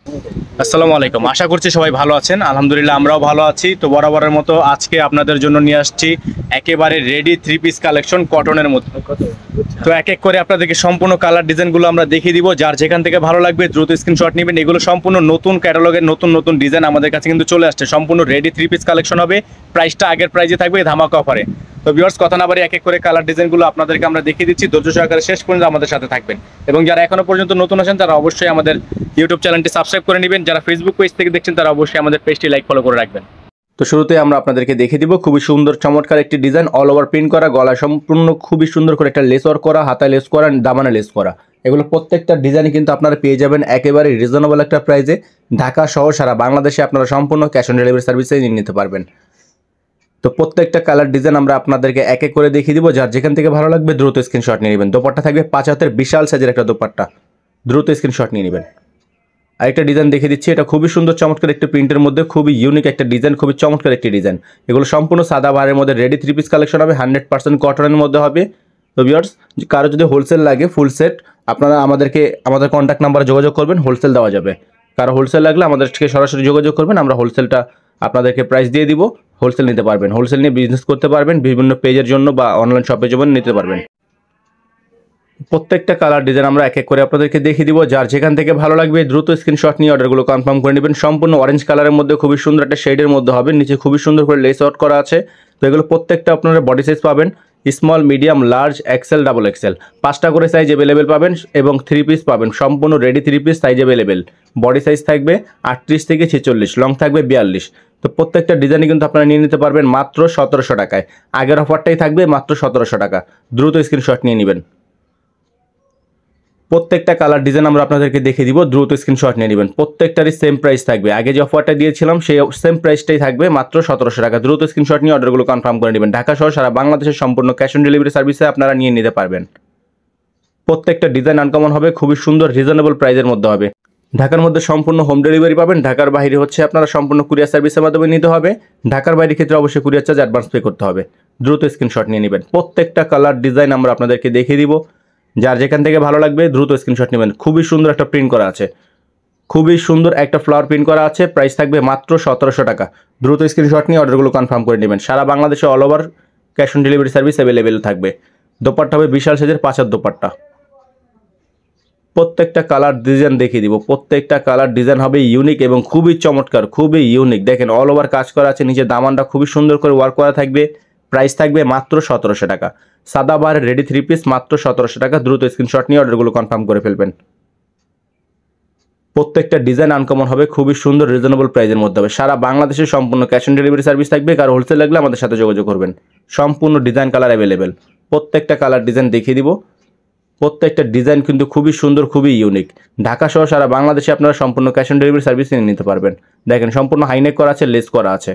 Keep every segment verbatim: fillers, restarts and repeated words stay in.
আসসালামু আলাইকুম, আশা করছি সবাই ভালো আছেন। আলহামদুলিল্লাহ আমরাও ভালো আছি। তো বরাবরের মতো আজকে আপনাদের জন্য নিয়ে আসছি একেবারে রেডি থ্রি পিস কালেকশন কটনের মধ্যে। তো এক এক করে আপনাদেরকে সম্পূর্ণ কালার ডিজাইনগুলো আমরা দেখিয়ে দিব। যার যেখান থেকে ভালো লাগবে দ্রুত স্ক্রিনশট নেবেন। এগুলো সম্পূর্ণ নতুন ক্যাটালগের নতুন নতুন ডিজাইন আমাদের কাছে কিন্তু চলে আসছে। সম্পূর্ণ রেডি থ্রি পিস কালেকশন হবে, প্রাইসটা আগের প্রাইজে থাকবে, ধামাকা অফারে। তো ভিউয়ার্স, কথা না বাড়ি এক এক করে কালার ডিজাইনগুলো আপনাদেরকে আমরা দেখিয়ে দিচ্ছি। ধৈর্য সহকারে শেষ পর্যন্ত আমাদের সাথে থাকবেন। এবং যারা এখনো পর্যন্ত নতুন আছেন তারা অবশ্যই আমাদের ইউটিউব চ্যানেলটি সাবস্ক্রাইব করে নেবেন। যারা ফেসবুক পেজ থেকে দেখছেন তারা অবশ্যই আমাদের পেজটি লাইক ফলো করে রাখবেন। তো শুরুতে আমরা আপনাদেরকে দেখিয়ে দিব খুবই সুন্দর চমৎকার একটি ডিজাইন, অল ওভার প্রিন্ট করা, গলা সম্পূর্ণ খুবই সুন্দর করে একটা লেস ওয়ার্ক করা, হাতায় লেস করা, দামানে লেস করা। এগুলো প্রত্যেকটা ডিজাইনই কিন্তু আপনারা পেয়ে যাবেন একেবারে রিজনেবল একটা প্রাইসে। ঢাকা সহ সারা বাংলাদেশে আপনারা সম্পূর্ণ ক্যাশ অন ডেলিভারি সার্ভিসে নিয়ে নিতে পারবেন। তো প্রত্যেকটা কালার ডিজাইন আমরা আপনাদেরকে এক এক করে দেখিয়ে দিব। যার যেখান থেকে ভালো লাগবে দ্রুত স্ক্রিনশট নিয়ে নেবেন। দোপাট্টা থাকবে পাঁচ হাতের বিশাল সাইজের একটা দোপাট্টা, দ্রুত স্ক্রিনশট নিয়ে নেবেন। আরেকটা ডিজাইন দেখিয়ে দিচ্ছি, এটা খুবই সুন্দর চমৎকার একটা প্রিন্টের মধ্যে খুবই ইউনিক একটা ডিজাইন, খুবই চমৎকার একটি ডিজাইন। এগুলো সম্পূর্ণ সাদা বাহারের মধ্যে রেডি থ্রি পিস কালেকশন হবে, হান্ড্রেড পার্সেন্ট কটনের মধ্যে হবে। তো ভিউয়ার্স, কারো যদি হোলসেল লাগে ফুল সেট, আপনারা আমাদেরকে আমাদের কন্ট্যাক্ট নাম্বারে যোগাযোগ করবেন, হোলসেল দেওয়া যাবে। কারো হোলসেল লাগলে আমাদেরকে সরাসরি যোগাযোগ করবেন, আমরা হোলসেলটা আপনাদেরকে প্রাইস দিয়ে দিব, হোলসেল নিতে পারবেন। হোলসেল নিয়ে বিজনেস করতে পারবেন, বিভিন্ন পেজের জন্য বা অনলাইন শপের জন্য নিতে পারবেন। প্রত্যেকটা কালার ডিজাইন আমরা এক এক করে আপনাদেরকে দেখিয়ে দিব। যার যেখান থেকে ভালো লাগবে দ্রুত স্ক্রিনশট নিয়ে অর্ডারগুলো কনফার্ম করে নেবেন। সম্পূর্ণ অরেঞ্জ কালারের মধ্যে খুবই সুন্দর একটা শেডের মধ্যে হবে, নিচে খুবই সুন্দর করে লেস আউট করা আছে। তো এগুলো প্রত্যেকটা আপনারা বডি সাইজ পাবেন, small, medium, large, XL, double XL, পাঁচটা করে সাইজ অ্যাভেলেবেল পাবেন এবং থ্রি পিস পাবেন, সম্পূর্ণ ready three piece size available. Body size থাকবে আটত্রিশ থেকে ছেচল্লিশ, লং থাকবে বিয়াল্লিশ। তো প্রত্যেকটা ডিজাইনই কিন্তু আপনারা নিয়ে নিতে পারবেন মাত্র সতেরোশো টাকায়। আগের অফারটাই থাকবে মাত্র সতেরোশো টাকা, দ্রুত স্ক্রিনশট নিয়ে নেবেন। প্রত্যেকটা কালার ডিজাইন আমরা আপনাদেরকে দেখিয়ে দিব, দ্রুত স্ক্রিনশট নিয়ে নেবেন। প্রত্যেকটারই সেম প্রাইস থাকবে, আগে যে অফারটা দিয়েছিলাম সেই সেম প্রাইসটাই থাকবে, মাত্র সতেরোশো টাকা। দ্রুত স্ক্রিনশট নিয়ে অর্ডারগুলো কনফার্ম করে নেবেন। ঢাকা সহ সারা বাংলাদেশের সম্পূর্ণ ক্যাশ অন ডেলিভারি সার্ভিসে আপনারা নিয়ে নিতে পারবেন। প্রত্যেকটা ডিজাইন আনকমন হবে, খুবই সুন্দর রিজনেবল প্রাইসের মধ্যে হবে। ঢাকার মধ্যে সম্পূর্ণ হোম ডেলিভারি পাবেন, ঢাকার বাইরে হচ্ছে আপনারা সম্পূর্ণ কুরিয়ার সার্ভিসের মাধ্যমে নিতে হবে। ঢাকার বাইরের ক্ষেত্রে অবশ্যই কুরিয়ার চার্জ অ্যাডভান্স পে করতে হবে। দ্রুত স্ক্রিনশট নিয়ে নেবেন। প্রত্যেকটা কালার ডিজাইন আমরা আপনাদেরকে দেখিয়ে দিব। যার যেখান থেকে ভালো লাগবে দ্রুত স্ক্রিনশট নেবেন। খুবই সুন্দর একটা প্রিন্ট করা আছে, খুবই সুন্দর একটা ফ্লাওয়ার প্রিন্ট করা আছে, প্রাইস থাকবে মাত্র সতেরোশো টাকা। দ্রুত স্ক্রিনশট নিয়ে অর্ডারগুলো কনফার্ম করে নেবেন। সারা বাংলাদেশে all over cash on delivery service available থাকবে। দোপাট্টা হবে বিশাল সাইজের পাঁচার দোপাট্টা। প্রত্যেকটা কালার ডিজাইন দেখিয়ে দিব। প্রত্যেকটা কালার ডিজাইন হবে ইউনিক এবং খুবই চমৎকার, খুবই ইউনিক। দেখেন অল ওভার কাজ করা আছে, নিচে দামানটা খুবই সুন্দর করে ওয়ার্ক করা থাকবে। প্রাইস থাকবে মাত্র সতেরোশো টাকা। সাদা বাহারের রেডি থ্রি পিস মাত্র সতেরোশো টাকা। দ্রুত স্ক্রিনশট নিয়ে অর্ডারগুলো কনফার্ম করে ফেলবেন। প্রত্যেকটা ডিজাইন আনকমন হবে, খুবই সুন্দর রিজনেবল প্রাইসের মধ্যে হবে। সারা বাংলাদেশের সম্পূর্ণ ক্যাশ অন ডেলিভারি সার্ভিস থাকবে। কারো হোলসেল লাগলে আমাদের সাথে যোগাযোগ করবেন। সম্পূর্ণ ডিজাইন কালার অ্যাভেলেবেল। প্রত্যেকটা কালার ডিজাইন দেখিয়ে দিব। প্রত্যেকটা ডিজাইন কিন্তু খুবই সুন্দর, খুবই ইউনিক। ঢাকা সহ সারা বাংলাদেশে আপনারা সম্পূর্ণ ক্যাশ অন ডেলিভারি সার্ভিস নিয়ে নিতে পারবেন। দেখেন সম্পূর্ণ হাইনেক করা আছে, লেস করা আছে।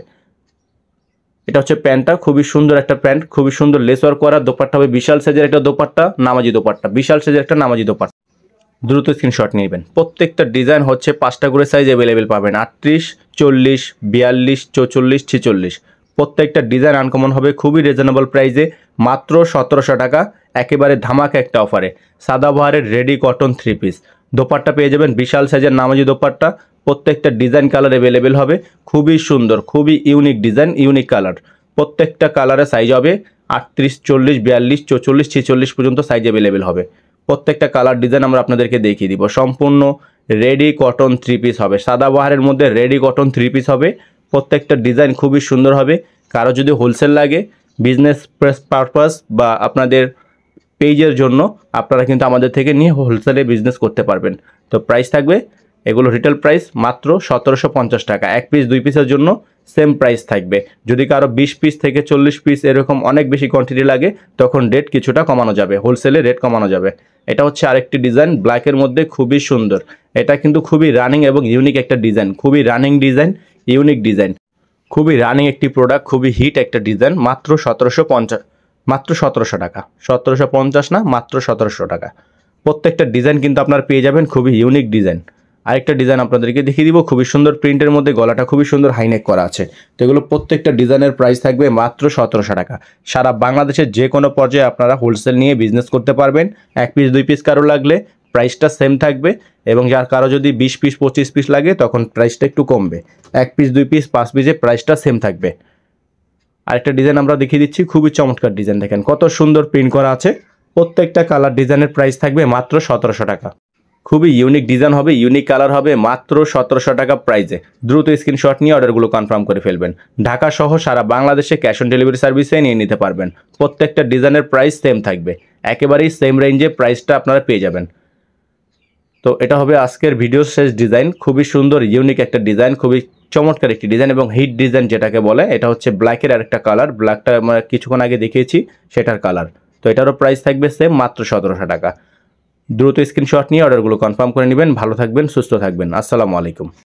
এটা হচ্ছে প্যান্টটা, খুবই সুন্দর একটা প্যান্ট, খুবই সুন্দর লেস ওয়ার্ক করা। দোপাট্টা হবে বিশাল সাইজের একটা দোপাট্টা, নামাজি দোপাট্টা, বিশাল সাইজের একটা নামাজি দোপাট্টা। দ্রুত স্ক্রিনশট নেবেন। প্রত্যেকটা ডিজাইন হচ্ছে পাঁচটা করে সাইজ অ্যাভেলেবেল পাবেন, আটত্রিশ, চল্লিশ, বিয়াল্লিশ, চৌচল্লিশ, ছেচল্লিশ। প্রত্যেকটা ডিজাইন আনকমন হবে, খুবই রিজনেবল প্রাইসে, মাত্র সতেরোশো টাকা। একেবারে ধামাকা একটা অফারে সাদা বাহারের রেডি কটন থ্রি পিস। দোপাট্টা পেয়ে যাবেন বিশাল সাইজের নামাজি দোপাট্টা। প্রত্যেকটা ডিজাইন কালার অ্যাভেলেবেল হবে, খুবই সুন্দর, খুবই ইউনিক ডিজাইন, ইউনিক কালার। প্রত্যেকটা কালারের সাইজ হবে আটত্রিশ, চল্লিশ, বিয়াল্লিশ, চৌচল্লিশ, ছেচল্লিশ পর্যন্ত সাইজ অ্যাভেলেবেল হবে। প্রত্যেকটা কালার ডিজাইন আমরা আপনাদেরকে দেখিয়ে দিব। সম্পূর্ণ রেডি কটন থ্রি পিস হবে, সাদা বাহারের মধ্যে রেডি কটন থ্রি পিস হবে। প্রত্যেকটা ডিজাইন খুবই সুন্দর হবে। কারো যদি হোলসেল লাগে, বিজনেস পারপাস বা আপনাদের পেজের জন্য, আপনারা কিন্তু আমাদের থেকে নিয়ে হোলসেলে বিজনেস করতে পারবেন। তো প্রাইস থাকবে, এগুলো রিটেল প্রাইস মাত্র সতেরোশো পঞ্চাশ টাকা। এক পিস দুই পিসের জন্য সেম প্রাইস থাকবে। যদি কারো বিশ পিস থেকে চল্লিশ পিস এরকম অনেক বেশি কোয়ান্টিটি লাগে, তখন রেট কিছুটা কমানো যাবে, হোলসেলে রেট কমানো যাবে। এটা হচ্ছে আরেকটি ডিজাইন ব্ল্যাকের মধ্যে, খুবই সুন্দর। এটা কিন্তু খুবই রানিং এবং ইউনিক একটা ডিজাইন, খুবই রানিং ডিজাইন, ইউনিক ডিজাইন, খুবই রানিং একটি প্রোডাক্ট, খুবই হিট একটা ডিজাইন। মাত্র সতেরোশো পঞ্চাশ মাত্র সতেরোশো টাকা, সতেরোশো পঞ্চাশ না, মাত্র সতেরোশো টাকা। প্রত্যেকটা ডিজাইন কিন্তু আপনারা পেয়ে যাবেন, খুবই ইউনিক ডিজাইন। আরেকটা ডিজাইন আপনাদেরকে দেখিয়ে দিব, খুবই সুন্দর প্রিন্টের মধ্যে, গলাটা খুবই সুন্দর হাইনেক করা আছে। তো এগুলো প্রত্যেকটা ডিজাইনের প্রাইস থাকবে মাত্র সতেরোশো টাকা। সারা বাংলাদেশের যে কোনো পর্যায়ে আপনারা হোলসেল নিয়ে বিজনেস করতে পারবেন। এক পিস দুই পিস কারো লাগলে প্রাইসটা সেম থাকবে এবং যার কারো যদি বিশ পিস পঁচিশ পিস লাগে তখন প্রাইসটা একটু কমবে। এক পিস দুই পিস পাঁচ পিসে প্রাইসটা সেম থাকবে। আরেকটা ডিজাইন আমরা দেখিয়ে দিচ্ছি, খুবই চমৎকার ডিজাইন, দেখেন কত সুন্দর প্রিন্ট করা আছে। প্রত্যেকটা কালার ডিজাইনের প্রাইস থাকবে মাত্র সতেরোশো টাকা। খুবই ইউনিক ডিজাইন হবে, ইউনিক কালার হবে, মাত্র সতেরোশো টাকা প্রাইসে। দ্রুত স্ক্রিনশট নিয়ে অর্ডারগুলো কনফার্ম করে ফেলবেন। ঢাকা সহ সারা বাংলাদেশে ক্যাশ অন ডেলিভারি সার্ভিসে নিয়ে নিতে পারবেন। প্রত্যেকটা ডিজাইনের প্রাইস সেম থাকবে, একেবারেই সেম রেঞ্জে প্রাইসটা আপনারা পেয়ে যাবেন। তো এটা হবে আজকের ভিডিও শেষ ডিজাইন। খুবই সুন্দর ইউনিক একটা ডিজাইন, খুবই চমৎকার একটি ডিজাইন এবং হিট ডিজাইন যেটাকে বলে। এটা হচ্ছে ব্ল্যাকের আরেকটা কালার, ব্ল্যাকটা আমরা কিছুক্ষণ আগে দেখিয়েছি সেটার কালার। তো এটারও প্রাইস থাকবে সেম, মাত্র সতেরোশো টাকা। দ্রুত স্ক্রিনশট নিয়ে অর্ডারগুলো কনফার্ম করে নেবেন। ভালো থাকবেন, সুস্থ থাকবেন। আসসালামু আলাইকুম।